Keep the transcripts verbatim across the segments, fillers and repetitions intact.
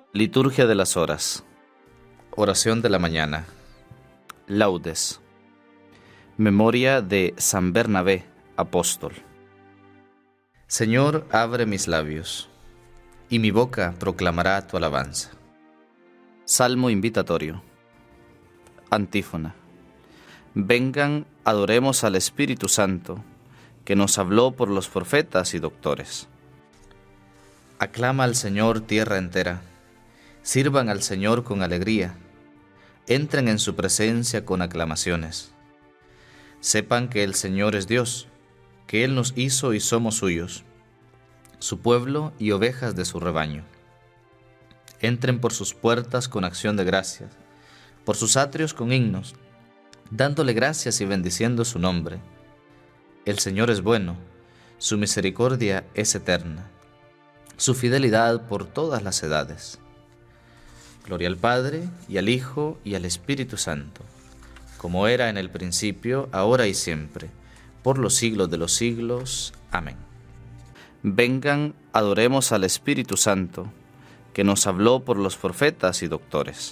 Liturgia de las horas. Oración de la mañana. Laudes. Memoria de San Bernabé, apóstol. Señor, abre mis labios, y mi boca proclamará tu alabanza. Salmo invitatorio. Antífona. Vengan, adoremos al Espíritu Santo, que nos habló por los profetas y doctores. Aclama al Señor tierra entera. Sirvan al Señor con alegría. Entren en su presencia con aclamaciones. Sepan que el Señor es Dios, que Él nos hizo y somos suyos, su pueblo y ovejas de su rebaño. Entren por sus puertas con acción de gracias, por sus atrios con himnos, dándole gracias y bendiciendo su nombre. El Señor es bueno, su misericordia es eterna, su fidelidad por todas las edades. Gloria al Padre, y al Hijo, y al Espíritu Santo, como era en el principio, ahora y siempre, por los siglos de los siglos. Amén. Vengan, adoremos al Espíritu Santo, que nos habló por los profetas y doctores.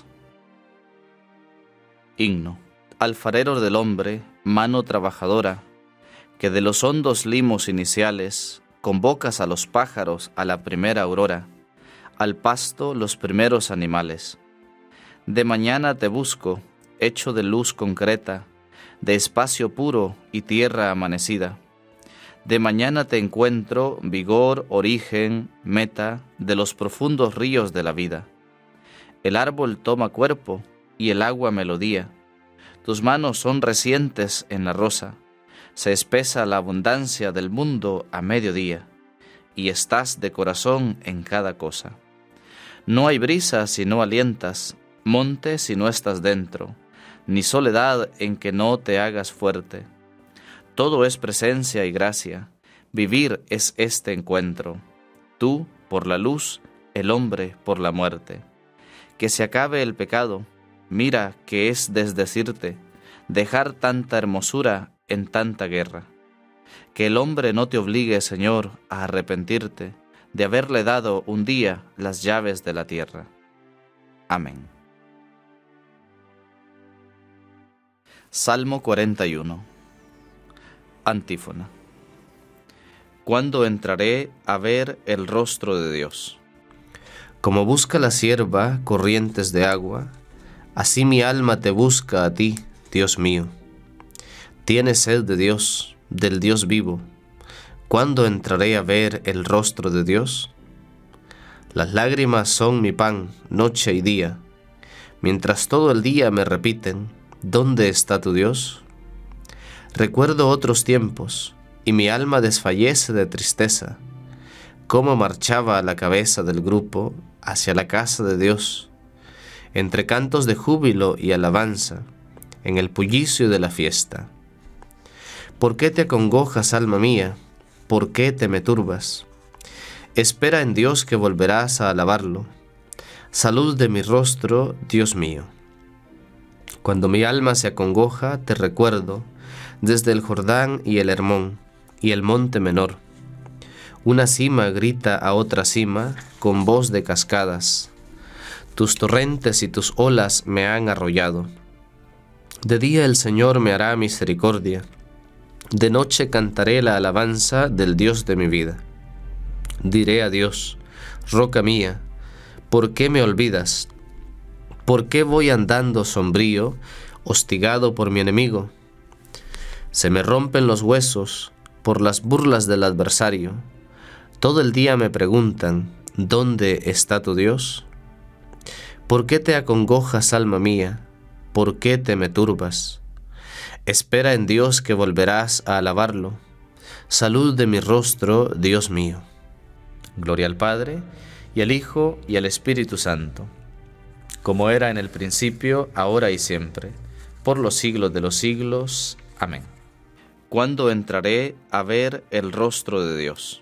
Himno. Alfarero del hombre, mano trabajadora, que de los hondos limos iniciales convocas a los pájaros a la primera aurora, al pasto los primeros animales. De mañana te busco, hecho de luz concreta, de espacio puro y tierra amanecida. De mañana te encuentro, vigor, origen, meta, de los profundos ríos de la vida. El árbol toma cuerpo y el agua melodía. Tus manos son recientes en la rosa. Se espesa la abundancia del mundo a mediodía, y estás de corazón en cada cosa. No hay brisa si no alientas, monte si no estás dentro, ni soledad en que no te hagas fuerte. Todo es presencia y gracia, vivir es este encuentro. Tú por la luz, el hombre por la muerte. Que se acabe el pecado, mira que es desdecirte, dejar tanta hermosura en tanta guerra. Que el hombre no te obligue, Señor, a arrepentirte de haberle dado un día las llaves de la tierra. Amén. Salmo cuarenta y uno. Antífona. ¿Cuándo entraré a ver el rostro de Dios? Como busca la sierva corrientes de agua, así mi alma te busca a ti, Dios mío. Tiene sed de Dios, del Dios vivo. ¿Cuándo entraré a ver el rostro de Dios? Las lágrimas son mi pan, noche y día, mientras todo el día me repiten, ¿dónde está tu Dios? Recuerdo otros tiempos, y mi alma desfallece de tristeza, cómo marchaba a la cabeza del grupo hacia la casa de Dios, entre cantos de júbilo y alabanza, en el bullicio de la fiesta. ¿Por qué te acongojas, alma mía? ¿Por qué te me turbas? Espera en Dios que volverás a alabarlo. Salud de mi rostro, Dios mío. Cuando mi alma se acongoja, te recuerdo, desde el Jordán y el Hermón, y el monte menor. Una cima grita a otra cima, con voz de cascadas. Tus torrentes y tus olas me han arrollado. De día el Señor me hará misericordia. De noche cantaré la alabanza del Dios de mi vida. Diré a Dios, roca mía, ¿por qué me olvidas? ¿Por qué voy andando sombrío, hostigado por mi enemigo? Se me rompen los huesos por las burlas del adversario. Todo el día me preguntan, ¿dónde está tu Dios? ¿Por qué te acongojas, alma mía? ¿Por qué te me turbas? Espera en Dios que volverás a alabarlo. Salud de mi rostro, Dios mío. Gloria al Padre, y al Hijo, y al Espíritu Santo, como era en el principio, ahora y siempre, por los siglos de los siglos. Amén. ¿Cuándo entraré a ver el rostro de Dios?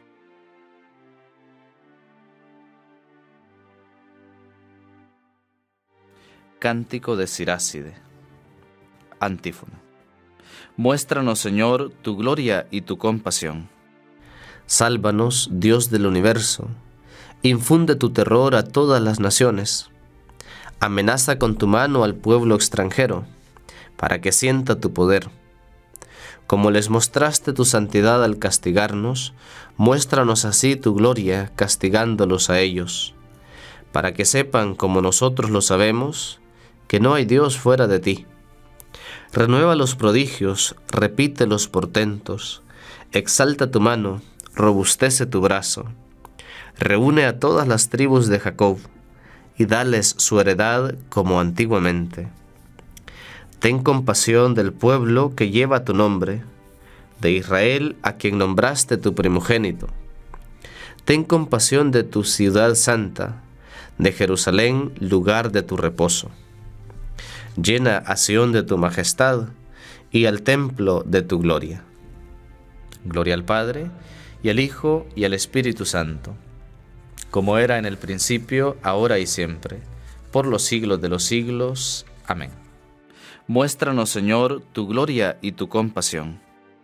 Cántico de Siráside. Antífona. Muéstranos, Señor, tu gloria y tu compasión. Sálvanos, Dios del universo, Infunde tu terror a todas las naciones. Amenaza con tu mano al pueblo extranjero, para que sienta tu poder. Como les mostraste tu santidad al castigarnos, muéstranos así tu gloria castigándolos a ellos, para que sepan, como nosotros lo sabemos, que no hay Dios fuera de ti. Renueva los prodigios, repite los portentos, exalta tu mano, robustece tu brazo. Reúne a todas las tribus de Jacob y dales su heredad como antiguamente. Ten compasión del pueblo que lleva tu nombre, de Israel a quien nombraste tu primogénito. Ten compasión de tu ciudad santa, de Jerusalén, lugar de tu reposo. Llena a Sión de tu majestad y al templo de tu gloria. Gloria al Padre, y al Hijo, y al Espíritu Santo, como era en el principio, ahora y siempre, por los siglos de los siglos. Amén. Muéstranos, Señor, tu gloria y tu compasión.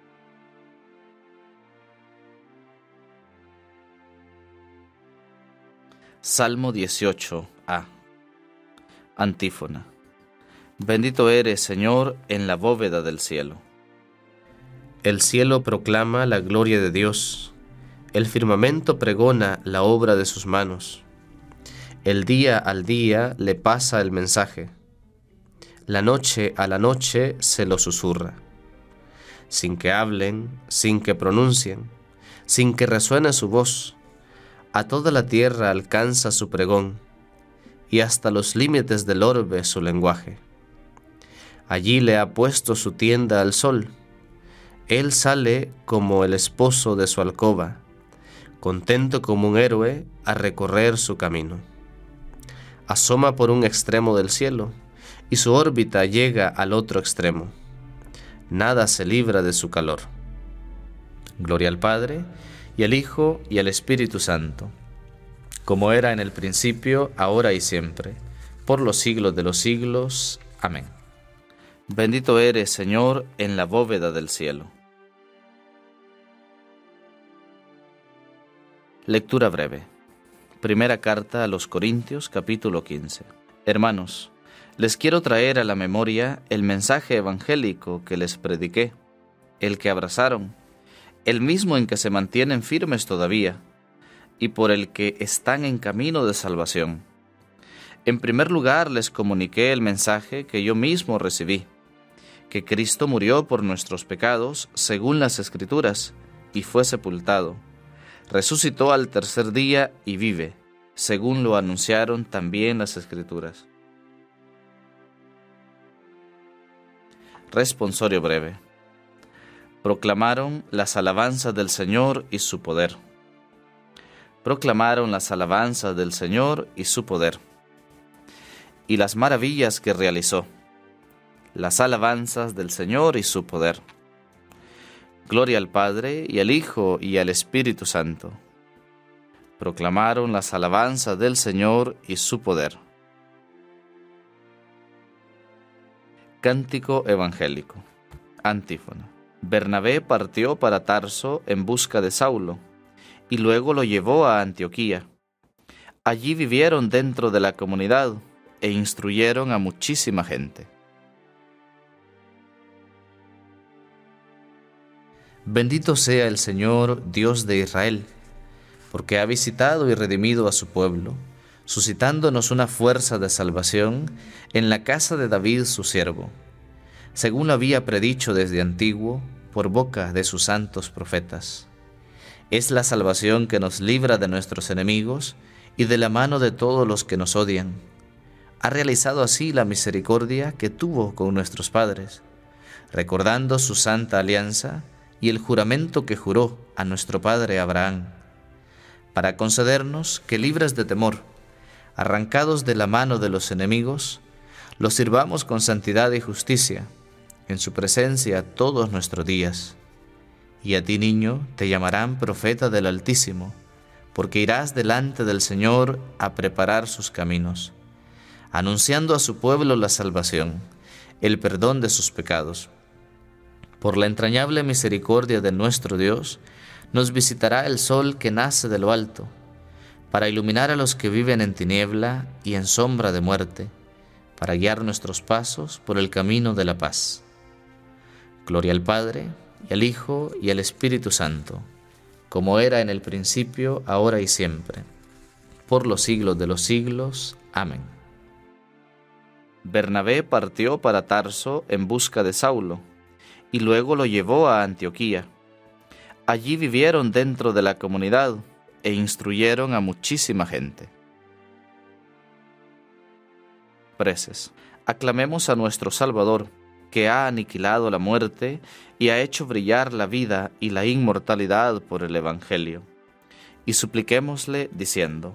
Salmo dieciocho A. Antífona. Bendito eres, Señor, en la bóveda del cielo. El cielo proclama la gloria de Dios. El firmamento pregona la obra de sus manos. El día al día le pasa el mensaje. La noche a la noche se lo susurra. Sin que hablen, sin que pronuncien, sin que resuene su voz, a toda la tierra alcanza su pregón, y hasta los límites del orbe su lenguaje. Allí le ha puesto su tienda al sol. Él sale como el esposo de su alcoba, contento como un héroe a recorrer su camino. Asoma por un extremo del cielo, y su órbita llega al otro extremo. Nada se libra de su calor. Gloria al Padre, y al Hijo, y al Espíritu Santo, como era en el principio, ahora y siempre, por los siglos de los siglos. Amén. Bendito eres, Señor, en la bóveda del cielo. Lectura breve. Primera carta a los Corintios, capítulo quince. Hermanos, les quiero traer a la memoria el mensaje evangélico que les prediqué, el que abrazaron, el mismo en que se mantienen firmes todavía, y por el que están en camino de salvación. En primer lugar les comuniqué el mensaje que yo mismo recibí, que Cristo murió por nuestros pecados según las Escrituras, y fue sepultado. Resucitó al tercer día y vive, según lo anunciaron también las Escrituras. Responsorio breve. Proclamaron las alabanzas del Señor y su poder. Proclamaron las alabanzas del Señor y su poder, y las maravillas que realizó. Las alabanzas del Señor y su poder. Gloria al Padre, y al Hijo, y al Espíritu Santo. Proclamaron las alabanzas del Señor y su poder. Cántico evangélico. Antífona. Bernabé partió para Tarso en busca de Saulo, y luego lo llevó a Antioquía. Allí vivieron dentro de la comunidad e instruyeron a muchísima gente. Bendito sea el Señor, Dios de Israel, porque ha visitado y redimido a su pueblo, suscitándonos una fuerza de salvación en la casa de David su siervo, según lo había predicho desde antiguo por boca de sus santos profetas. Es la salvación que nos libra de nuestros enemigos y de la mano de todos los que nos odian. Ha realizado así la misericordia que tuvo con nuestros padres, recordando su santa alianza y el juramento que juró a nuestro padre Abraham, para concedernos que, libres de temor, arrancados de la mano de los enemigos, los sirvamos con santidad y justicia, en su presencia todos nuestros días. Y a ti, niño, te llamarán profeta del Altísimo, porque irás delante del Señor a preparar sus caminos, anunciando a su pueblo la salvación, el perdón de sus pecados. Por la entrañable misericordia de nuestro Dios, nos visitará el sol que nace de lo alto, para iluminar a los que viven en tiniebla y en sombra de muerte, para guiar nuestros pasos por el camino de la paz. Gloria al Padre, y al Hijo, y al Espíritu Santo, como era en el principio, ahora y siempre, por los siglos de los siglos. Amén. Bernabé partió para Tarso en busca de Saulo, y luego lo llevó a Antioquía. Allí vivieron dentro de la comunidad e instruyeron a muchísima gente. Preces. Aclamemos a nuestro Salvador, que ha aniquilado la muerte y ha hecho brillar la vida y la inmortalidad por el Evangelio. Y supliquémosle diciendo: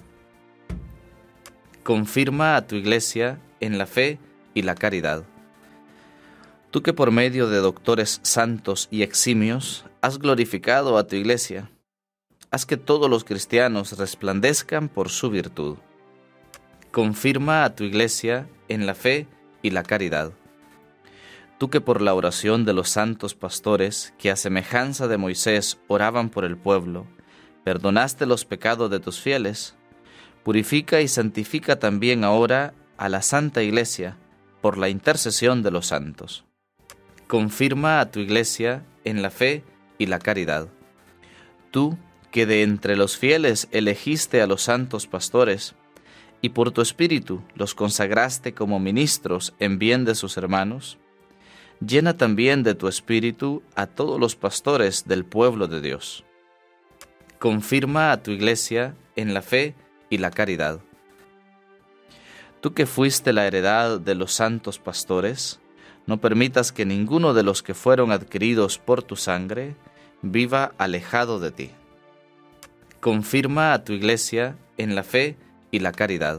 confirma a tu Iglesia en la fe y la caridad. Tú que por medio de doctores santos y eximios has glorificado a tu Iglesia, haz que todos los cristianos resplandezcan por su virtud. Confirma a tu Iglesia en la fe y la caridad. Tú que por la oración de los santos pastores, que a semejanza de Moisés oraban por el pueblo, perdonaste los pecados de tus fieles, purifica y santifica también ahora a la Santa Iglesia por la intercesión de los santos. Confirma a tu Iglesia en la fe y la caridad. Tú, que de entre los fieles elegiste a los santos pastores, y por tu Espíritu los consagraste como ministros en bien de sus hermanos, llena también de tu Espíritu a todos los pastores del pueblo de Dios. Confirma a tu Iglesia en la fe y la caridad. Tú que fuiste la heredad de los santos pastores, no permitas que ninguno de los que fueron adquiridos por tu sangre viva alejado de ti. Confirma a tu Iglesia en la fe y la caridad.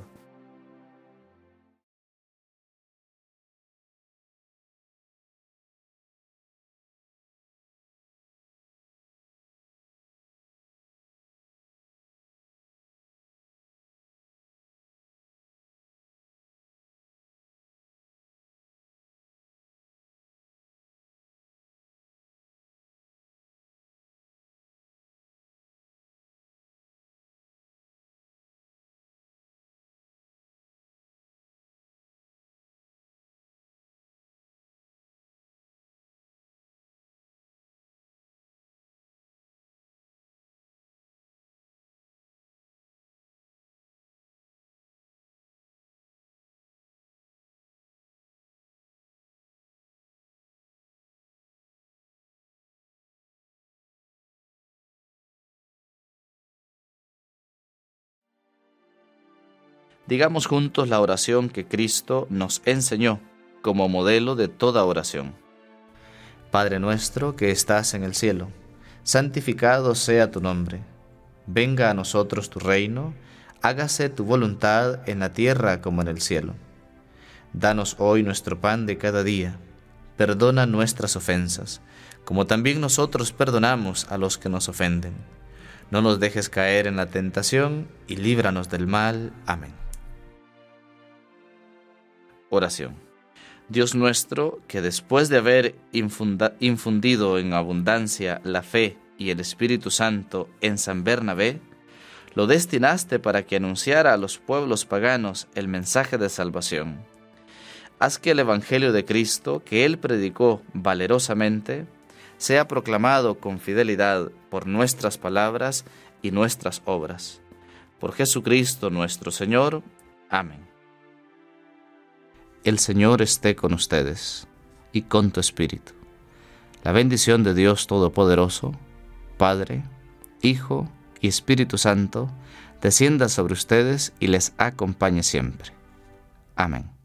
Digamos juntos la oración que Cristo nos enseñó como modelo de toda oración. Padre nuestro que estás en el cielo, santificado sea tu nombre. Venga a nosotros tu reino, hágase tu voluntad en la tierra como en el cielo. Danos hoy nuestro pan de cada día. Perdona nuestras ofensas, como también nosotros perdonamos a los que nos ofenden. No nos dejes caer en la tentación y líbranos del mal. Amén. Oración. Dios nuestro, que después de haber infunda, infundido en abundancia la fe y el Espíritu Santo en San Bernabé, lo destinaste para que anunciara a los pueblos paganos el mensaje de salvación. Haz que el Evangelio de Cristo, que él predicó valerosamente, sea proclamado con fidelidad por nuestras palabras y nuestras obras. Por Jesucristo nuestro Señor. Amén. El Señor esté con ustedes y con tu espíritu. La bendición de Dios Todopoderoso, Padre, Hijo y Espíritu Santo, descienda sobre ustedes y les acompañe siempre. Amén.